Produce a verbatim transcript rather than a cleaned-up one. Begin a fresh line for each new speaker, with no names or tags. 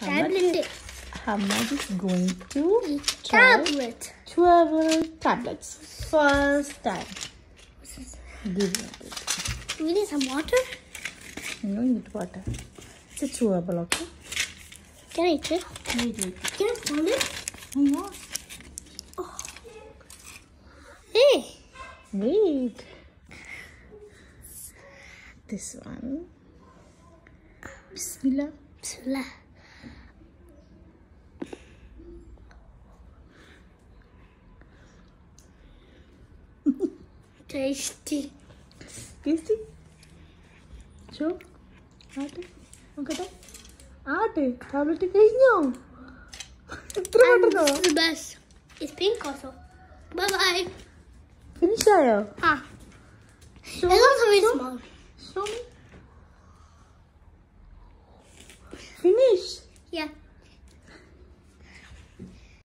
Tablet.
Hammad is going to
Tablet.
chewable tablets. First time. Give me it.
We need some water.
No need water. It's a chewable, okay?
Can I try?
Wait, wait.
Can I hold it?
No.
Oh. Hey.
Wait. This one. Bismillah.
Bismillah. Tasty.
Tasty? Show. Aate. Makata. Aate. Tablet കഴിഞ്ഞോ? എത്ര പെട്ടെന്നോ?
This is the best. It's pink also. Bye bye.
Finish ആയോ?
Ah.
Show
It's also very
show.
small.
Show me. Finish.
Yeah.